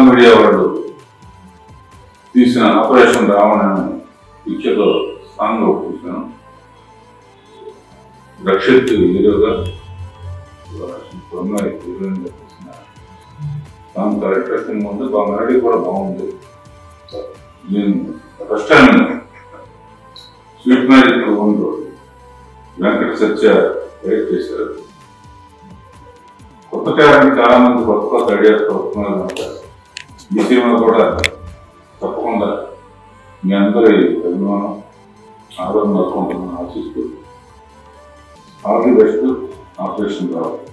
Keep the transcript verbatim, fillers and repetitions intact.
Media వాళ్ళు తీసిన operation Raavan అనే పిక్చర్లో సాంగ్ ఒకటి చూసాను. రక్షిత్ హీరోగా అమ్మాయి హీరోయిన్గా తీసిన సాంగ్ కరెక్టర్ సినిమా ఉంది. బాగా మెలడీ కూడా బాగుంది. నేను ఫస్ట్ టైం స్వీట్ మ్యాజిక్ ఉందో వెంకట సత్య డైరెక్ట్ చేశారు. కొత్త టాలెంట్ చాలా మంది కొత్త కొత్త ఐడియాస్ వస్తున్నారు కనుక ఈ సినిమా కూడా తప్పకుండా మీ అందరి అభిమానం ఆదరణ అనుకుంటున్నాను ఆశిస్తూ ఆల్ ది బెస్ట్ ఆపరేషన్ రావాలి.